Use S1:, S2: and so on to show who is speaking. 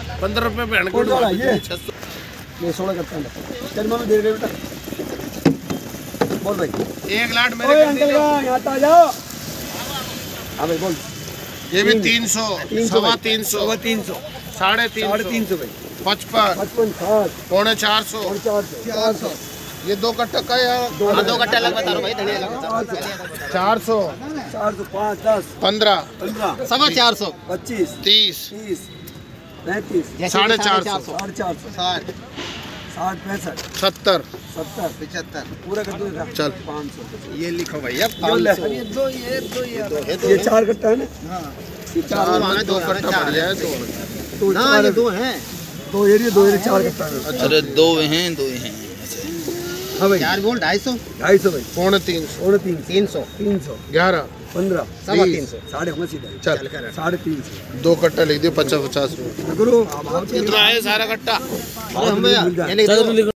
S1: 15 रुपये पे
S2: कौन सा ये 16 करता है। चल मैं दे रहे बेटा। बोल भाई
S1: 1 लाख मेरे कर
S2: अंकल का यहाँ आ जाओ। हाँ भाई बोल।
S1: ये भी 300 सवा 300 साढ़े
S2: 350 भाई
S1: 55
S2: 55
S1: पौने 400
S2: 400
S1: ये 2 कट्टा का यार
S3: 2 कट्टे अलग बता रहा हूँ भाई, धनिया अलग बता रहा हूँ।
S1: 400
S2: 405 10
S1: 15
S3: सवा 400
S2: 25
S1: 30
S2: 30 35
S1: साढ़े 400
S2: 450 60 65
S1: 70
S2: 70 75 पूरा कर दो
S1: चल
S2: 500
S3: ये लिखो भैया
S2: ये 4 कट्टा है ना। ये 4
S1: 2 कट्टा बढ़िया है
S2: तो
S3: ना, ये 2 हैं।
S2: 2 एरिया 4 कट्टा है।
S4: अरे 2 हैं।
S2: हाँ भाई
S3: 4 बोल 250
S2: 250 भाई
S1: पौने 300
S2: पौने
S3: 300
S2: 300
S1: 11
S2: 15
S3: सवा 300
S2: साढ़े होगा सीधा
S1: चल
S2: 350
S1: 2 कट्टा लिख दियो 50 रुपये
S2: करो अब
S1: इतना है सारा कट्टा
S3: हम भैया ये लिख दो।